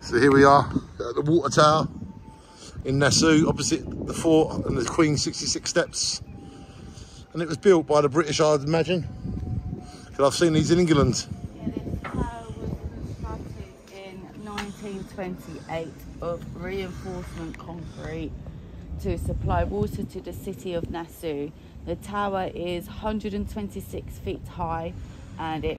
So here we are at the Watertown in Nassau, opposite the fort and the Queen's 66 steps. And it was built by the British, I'd imagine, because I've seen these in England. Yeah, this tower was constructed in 1928 of reinforcement concrete to supply water to the city of Nassau. The tower is 126 feet high and it